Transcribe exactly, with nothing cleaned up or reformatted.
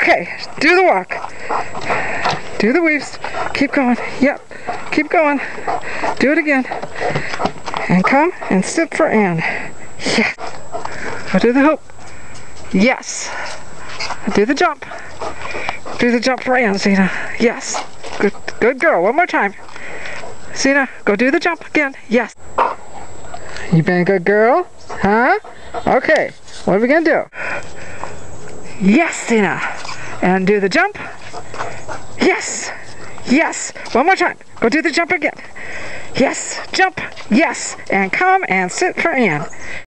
Okay, do the walk. Do the weaves. Keep going. Yep. Keep going. Do it again. And come and sit for Anne. Yes. Go do the hoop. Yes. Do the jump. Do the jump for Anne, Xena. Yes. Good, good girl. One more time. Xena, go do the jump again. Yes. You been a good girl? Huh? Okay. What are we going to do? Yes, Xena. And do the jump. Yes. Yes. One more time. Go do the jump again. Yes. Jump. Yes. And come and sit for Anne.